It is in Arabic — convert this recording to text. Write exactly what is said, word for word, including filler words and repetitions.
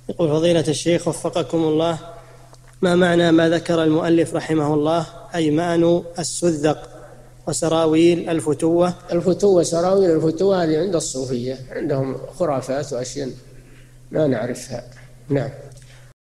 يقول فضيلة الشيخ وفقكم الله، ما معنى ما ذكر المؤلف رحمه الله أيمان السذق وسراويل الفتوة؟ الفتوة سراويل الفتوة هذه عند الصوفية، عندهم خرافات وأشياء ما نعرفها. نعم.